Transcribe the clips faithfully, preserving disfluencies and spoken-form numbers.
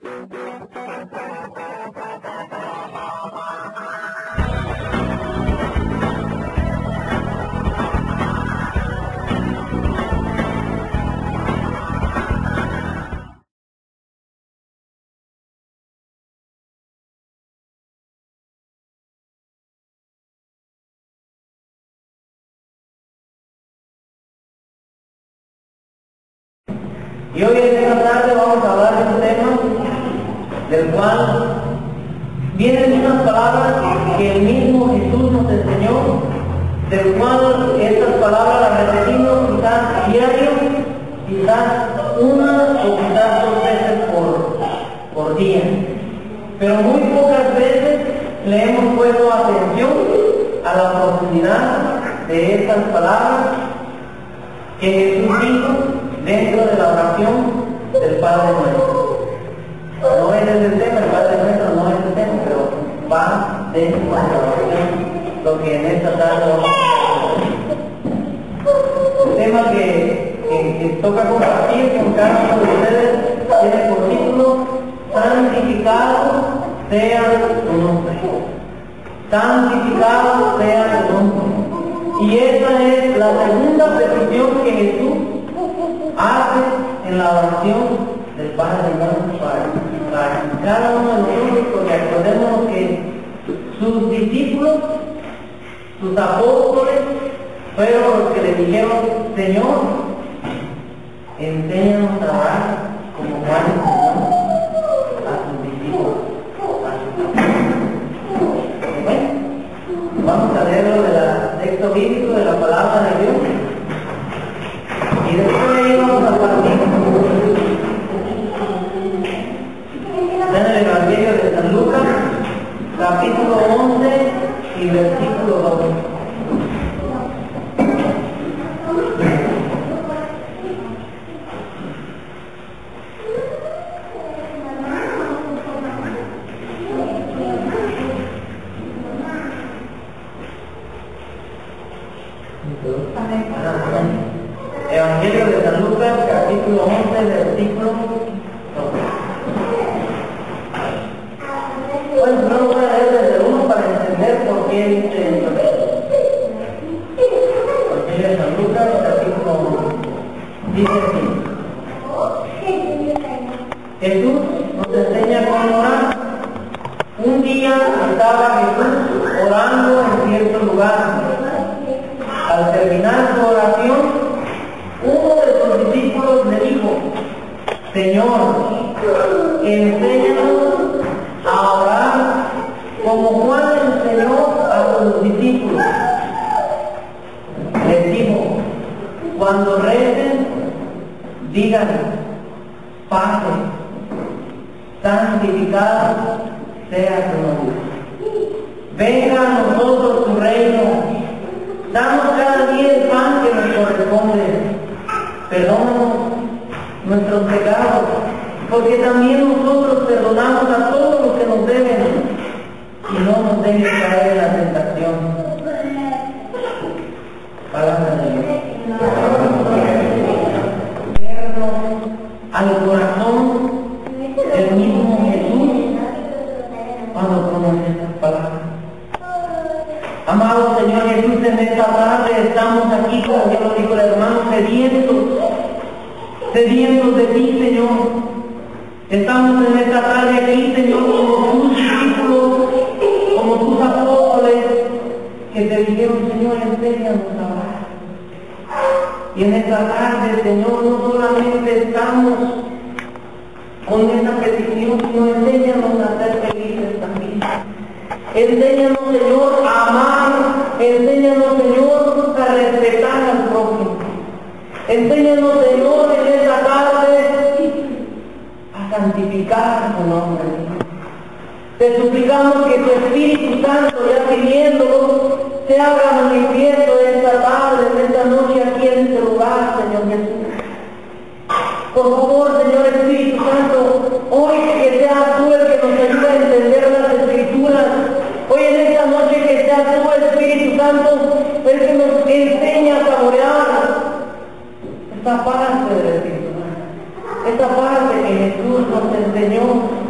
Y hoy en esta tarde vamos a hablar de un tema del cual vienen unas palabras que el mismo Jesús nos enseñó, del cual estas palabras las repetimos quizás diario, quizás una o quizás dos veces por, por día. Pero muy pocas veces le hemos puesto atención a la profundidad de estas palabras que Jesús dijo dentro de la oración del Padre Nuestro. No es el tema, el Padre Nuestro no es el tema, pero va dentro de la oración lo que en esta tarde vamos a hacer. El tema que, que, que toca compartir con cada uno de ustedes tiene por título: santificado sea tu nombre. Santificado sea tu nombre. Y esa es la segunda petición que Jesús hace en la oración del Padre Nuestro para, para cada uno de nosotros, porque acordémonos que sus discípulos, sus apóstoles, fueron los que le dijeron: Señor, enséñanos a orar como Juan enseñó a sus discípulos, a sus apóstoles. Bueno, vamos a leerlo del texto bíblico de la palabra de Dios. Y después de ahí vamos a partir en el Evangelio de San Lucas, capítulo once y versículo dos. Evangelio de San Lucas, capítulo once, versículo dos. Bueno, no lo voy a leer desde el uno para entender por qué dice esto. Evangelio de San Lucas, capítulo once. Dice así: Jesús nos enseña cómo orar. Un día estaba Jesús orando en cierto lugar. Al terminar su oración, uno de sus discípulos le dijo: Señor, enséñanos a orar como Juan enseñó a sus discípulos. Les dijo: cuando recen, digan: Padre, santificado sea tu nombre. Venga a nosotros tu reino. Danos cada día el pan que nos corresponde. Perdónanos nuestros pecados, porque también nosotros perdonamos a todos los que nos deben, y no nos dejes caer en la tentación. Palabra de Dios. Vernos al corazón del mismo Jesús cuando conoce estas palabras. Amado Señor Jesús, en esta tarde estamos aquí, como ya lo dijo el hermano, sedientos, sedientos de ti, Señor. Estamos en esta tarde aquí, Señor, como tus discípulos, como tus apóstoles, que te dijeron: Señor, enséñanos a orar. Y en esta tarde, Señor, no solamente estamos con esa petición, sino enséñanos a ser felices también. Enséñanos, Señor, a amar. Enséñanos, Señor, a respetar al prójimo. Enséñanos, Señor, en esta tarde a santificar tu nombre. Te suplicamos que tu Espíritu Santo, ya pidiéndolo, se haga manifiesto esta tarde, en esta noche, aquí en este lugar, Señor Jesús. Por favor, Señor Espíritu Santo, hoy que seas tú el que nos ayude a entender las Escrituras. Hoy en esta noche que seas tú, Espíritu Santo, el que nos enseña a saborear esta parte de la Escritura, esta parte que Jesús nos enseñó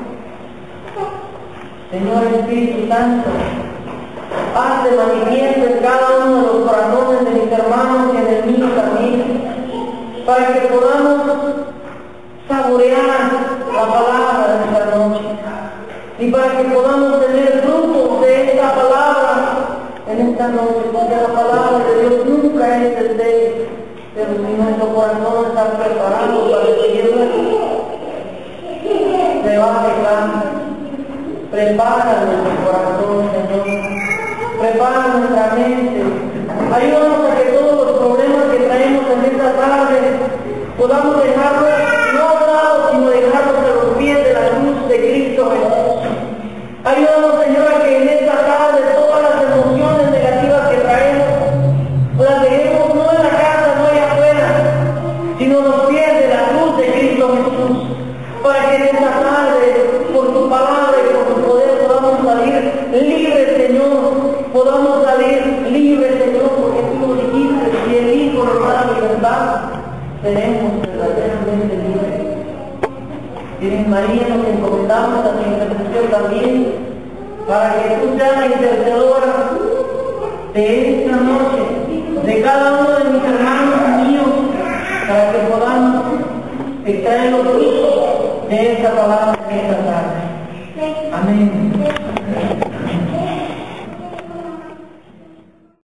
Santo, hazte manifiesto en cada uno de los corazones de mis hermanos y en el mío también, para que podamos saborear la palabra de esta noche y para que podamos tener frutos de esta palabra en esta noche, porque la palabra de Dios nunca es estéril, pero si nuestro corazón está preparado para recibirla, se va a dejar. Prepara nuestro corazón, Señor, prepara nuestra mente, ayúdanos a que todos los problemas que traemos en esta tarde podamos dejarlos no a un lado, sino dejarlos a los pies de la cruz de Cristo Jesús. Ayúdanos, Señor, a que en esta tarde todas las emociones negativas que traemos las dejemos no en la casa, no allá afuera, sino a los pies de la cruz de Cristo Jesús, para que en esta tarde, por tu palabra y por tu poder, podamos salir libres, Señor, podamos salir libres, Señor, porque tú lo dijiste, si el Hijo nos da la libertad, seremos verdaderamente libres. Virgen María, nos encomendamos a tu intercesión también, para que tú seas la intercesora de esta noche, de cada uno de mis hermanos